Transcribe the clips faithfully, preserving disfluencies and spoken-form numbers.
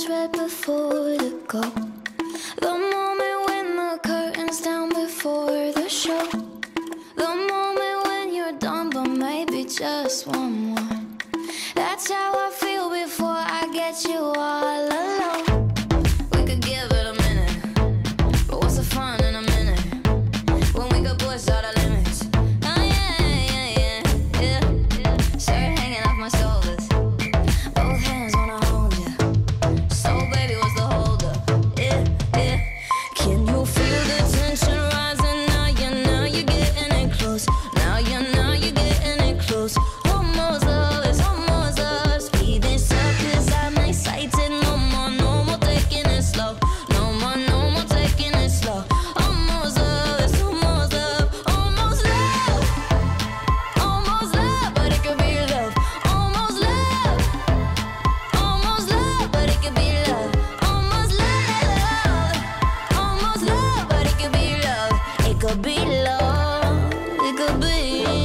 red before the go. The moment when the curtain's down before the show. The moment when you're done, but maybe just one more. That's how I feel before I get you all alone. We could give it a minute, but what's the fun in a minute when we could push all the limits? Oh yeah, yeah, yeah, yeah, yeah. Shirt hanging off my shoulders, both hands wanna hold ya. So baby, what's the hold up? Yeah, yeah. Can you feel the tension rising now? Yeah, now you're getting it close. Now you're, now you're getting it close. Almost love, it's almost love. Speed this up 'cause I'm excited. No more, no more taking it slow. No more, no more taking it slow. Almost love, it's almost love. Almost love, almost love, but it could be love. Almost love, almost love, but it could be love. Almost love, almost love, but it could be love. It could be love, it could be.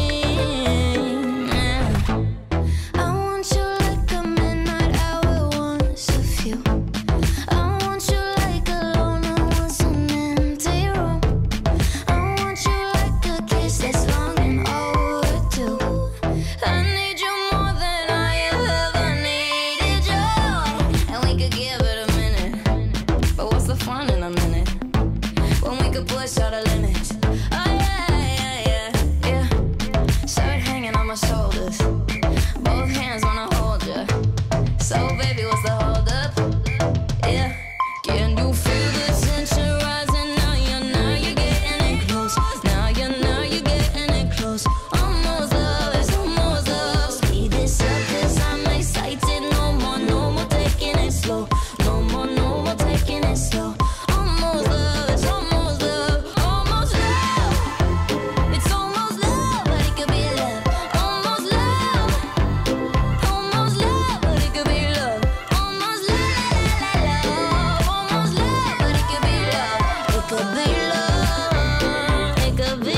Yeah. I want you like a midnight hour, once a few. I want you like a loner, once an empty room. I want you like a kiss that's long and overdue. I need you more than I ever needed you. And we could give it a minute, but what's the fun in a minute when we could push all the limits? Oh yeah, yeah, yeah, yeah. Shirt hanging on my shoulders, both hands wanna hold ya. So baby, what's the hold up? Yeah. Can you feel the tension rising now? You're, now you're getting it close. Now you're, now you're getting it close. Almost love, it's almost love. Speed this up 'cause I'm excited. No more, no more taking it slow. No more, no more taking it slow. Almost love, it's almost love. Almost love, it's almost love, but it could be love. Almost love, almost love, but it could be love. Almost love, almost love, but it could be love. It could be love, it could be,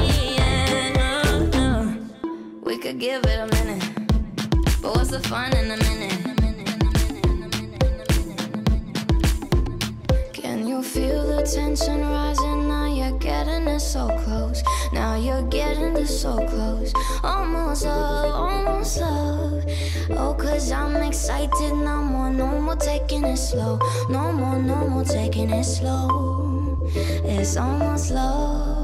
yeah. We could give it a minute, but what's the fun in a minute? Can you feel the tension rising now? You're getting it so close. Now you're getting it so close. Almost love, almost love. Oh, 'cause I'm excited. No more, no more taking it slow. No more, no more taking it slow. It's almost love.